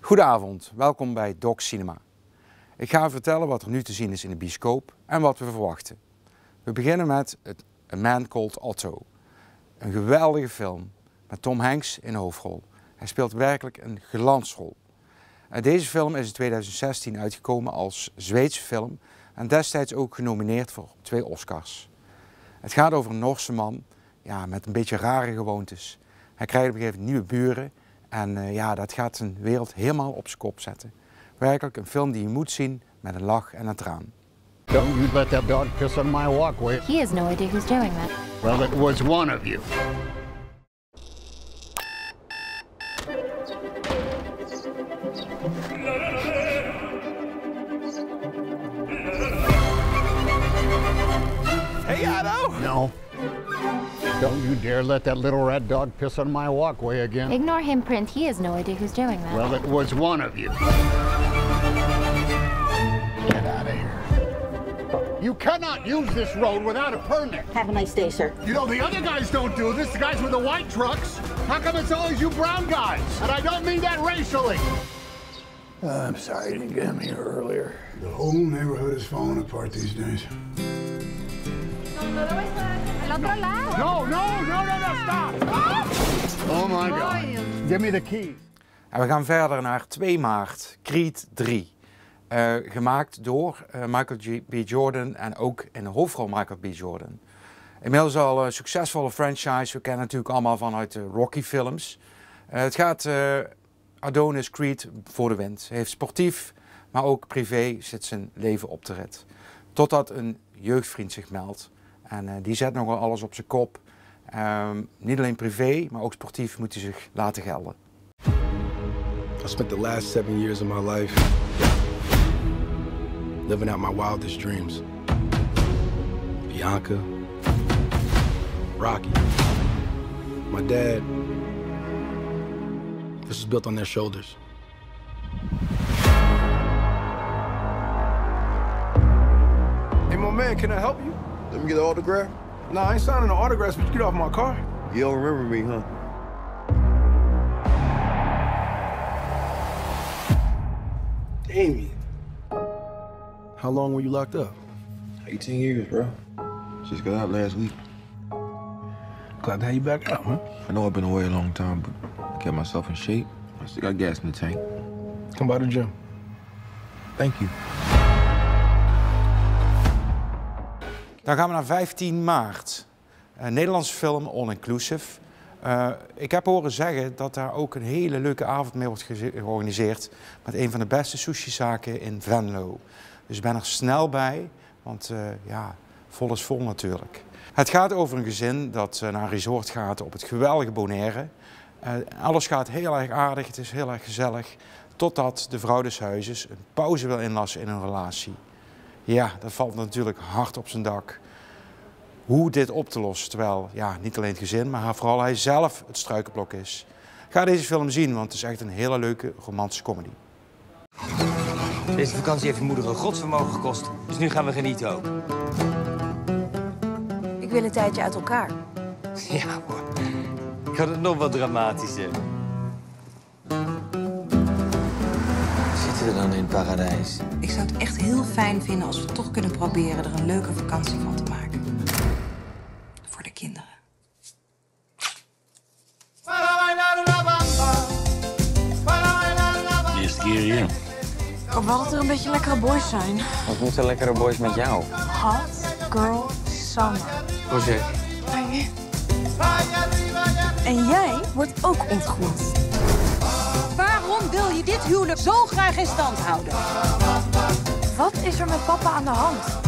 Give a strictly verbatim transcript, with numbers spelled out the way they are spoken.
Goedenavond, welkom bij Doc Cinema. Ik ga vertellen wat er nu te zien is in de bioscoop en wat we verwachten. We beginnen met A Man Called Otto. Een geweldige film met Tom Hanks in de hoofdrol. Hij speelt werkelijk een glansrol. Deze film is in tweeduizend zestien uitgekomen als Zweedse film en destijds ook genomineerd voor twee Oscars. Het gaat over een Noorse man ja, met een beetje rare gewoontes. Hij krijgt op een gegeven moment nieuwe buren en uh, ja, dat gaat zijn wereld helemaal op zijn kop zetten. Werkelijk een film die je moet zien met een lach en een traan. Don't you let that dog piss on my walkway. He has no idea who's doing that. Well, it was one of you. Hey, Otto! No. Don't you dare let that little rat dog piss on my walkway again. Ignore him, Print. He has no idea who's doing that. Well, it was one of you. Get out of here. You cannot use this road without a permit. Have a nice day, sir. You know, the other guys don't do this, the guys with the white trucks. How come it's always you brown guys? And I don't mean that racially. Uh, I'm sorry you didn't get him here earlier. The whole neighborhood is falling apart these days. No, no, no, no, no, stop! Oh my God. Give me the keys. En we gaan verder naar twee maart, Creed drie. Uh, gemaakt door uh, Michael B. Jordan en ook in de hoofdrol Michael B. Jordan. Inmiddels al een succesvolle franchise, we kennen het natuurlijk allemaal vanuit de Rocky films. Uh, het gaat uh, Adonis Creed voor de wind. Hij heeft sportief, maar ook privé zit zijn leven op de rit. Totdat een jeugdvriend zich meldt. En uh, die zet nogal alles op zijn kop. Um, niet alleen privé, maar ook sportief moet hij zich laten gelden. I spent the last seven years of my life living out my wildest dreams. Bianca, Rocky, my dad. This was built on their shoulders. Hey, my man, can I help you? Let me get an autograph. Nah, I ain't signing the autographs, but you get off my car. You don't remember me, huh? Damien. How long were you locked up? eighteen years, bro. Just got out last week. Glad to have you back out, man. I know I've been away a long time, but I kept myself in shape. I still got gas in the tank. Come by the gym. Thank you. Dan gaan we naar vijftien maart. Een Nederlandse film, All Inclusive. Uh, ik heb horen zeggen dat daar ook een hele leuke avond mee wordt georganiseerd met een van de beste sushizaken in Venlo. Dus ik ben er snel bij, want uh, ja, vol is vol natuurlijk. Het gaat over een gezin dat uh, naar een resort gaat op het geweldige Bonaire. Uh, alles gaat heel erg aardig, het is heel erg gezellig, totdat de vrouw des huizes een pauze wil inlassen in hun relatie. Ja, dat valt natuurlijk hard op zijn dak. Hoe dit op te lossen, terwijl ja, niet alleen het gezin, maar vooral hij zelf het struikelblok is. Ga deze film zien, want het is echt een hele leuke romantische comedy. Deze vakantie heeft je moeder een godsvermogen gekost, dus nu gaan we genieten ook. Ik wil een tijdje uit elkaar. Ja hoor, ik had het nog wat dramatischer. Zitten we dan in het paradijs? Ik zou het echt heel fijn vinden als we toch kunnen proberen er een leuke vakantie van te maken. Voor de kinderen. De eerste keer hier. Ik hoop wel dat er een beetje lekkere boys zijn. Wat moeten lekkere boys met jou? Hot girl summer. Roger. En jij wordt ook ontgroend. Waarom wil je dit huwelijk zo graag in stand houden? Wat is er met papa aan de hand?